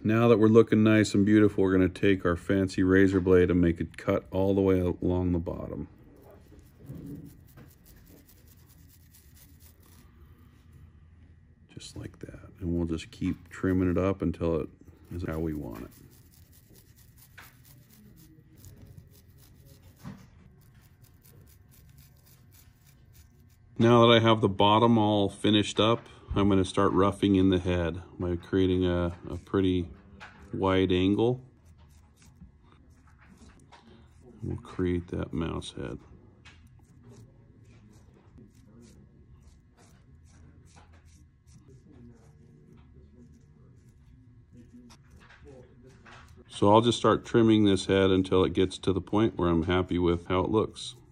Now that we're looking nice and beautiful, we're going to take our fancy razor blade and make it cut all the way along the bottom. Just like that. And we'll just keep trimming it up until it is how we want it. Now that I have the bottom all finished up, I'm going to start roughing in the head by creating a pretty wide angle. We'll create that mouse head. So I'll just start trimming this head until it gets to the point where I'm happy with how it looks.